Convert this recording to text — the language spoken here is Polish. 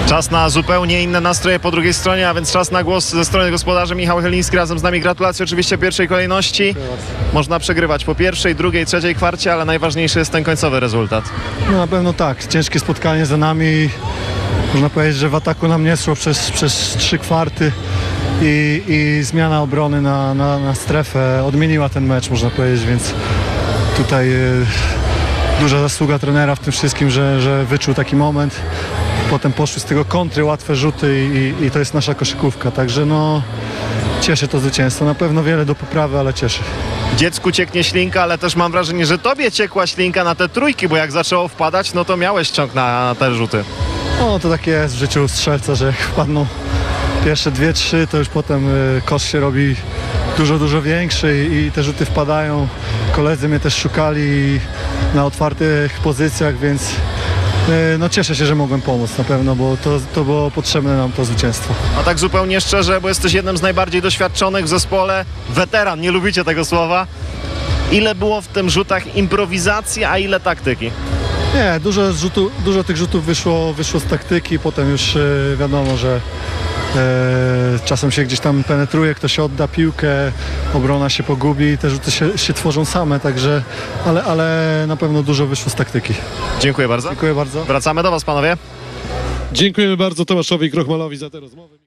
Czas na zupełnie inne nastroje po drugiej stronie, a więc czas na głos ze strony gospodarzy. Michał Chyliński razem z nami. Gratulacje oczywiście w pierwszej kolejności. Można przegrywać po pierwszej, drugiej, trzeciej kwarcie, ale najważniejszy jest ten końcowy rezultat. No na pewno tak, ciężkie spotkanie za nami. Można powiedzieć, że w ataku nam nie szło przez 3 kwarty i zmiana obrony na strefę odmieniła ten mecz, można powiedzieć, więc tutaj duża zasługa trenera w tym wszystkim, że wyczuł taki moment. Potem poszły z tego kontry, łatwe rzuty i to jest nasza koszykówka, także no cieszy to zwycięstwo. Na pewno wiele do poprawy, ale cieszy. Dziecku cieknie ślinka, ale też mam wrażenie, że tobie ciekła ślinka na te trójki, bo jak zaczęło wpadać, no to miałeś ciąg na te rzuty. No to tak jest w życiu strzelca, że jak wpadną pierwsze 2-3, to już potem kosz się robi dużo większy i te rzuty wpadają. Koledzy mnie też szukali na otwartych pozycjach, więc no cieszę się, że mogłem pomóc na pewno, bo to było potrzebne nam to zwycięstwo. A tak zupełnie szczerze, bo jesteś jednym z najbardziej doświadczonych w zespole, weteran, nie lubicie tego słowa. Ile było w tym rzutach improwizacji, a ile taktyki? Nie, dużo tych rzutów wyszło z taktyki, potem już wiadomo, że czasem się gdzieś tam penetruje, ktoś odda piłkę, obrona się pogubi i te rzuty się tworzą same, także, ale na pewno dużo wyszło z taktyki. Dziękuję bardzo. Dziękuję bardzo. Wracamy do was, panowie. Dziękujemy bardzo Tomaszowi Krochmalowi za te rozmowy.